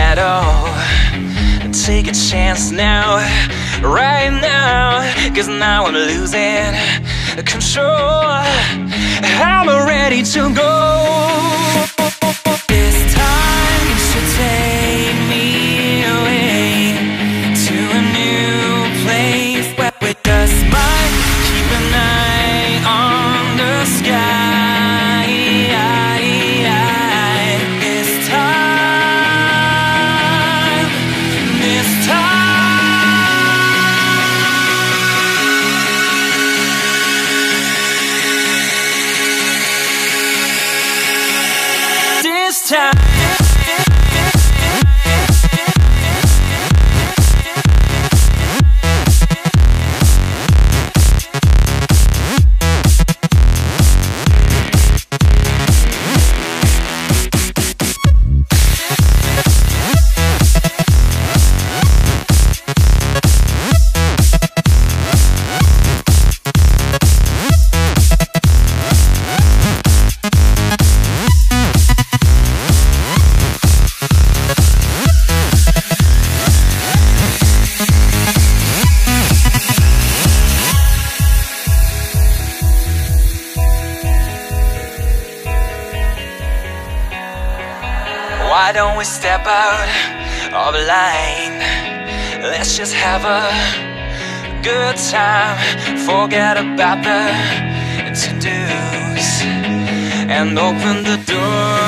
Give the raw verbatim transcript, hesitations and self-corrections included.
at all. Take a chance now, right now, cause now I'm losing control. I'm ready to go. This time you should take me away to a new place where we just might keep an eye on the sky. This time, this time, this time. Why don't we step out of line? Let's just have a good time. Forget about the to-dos and open the door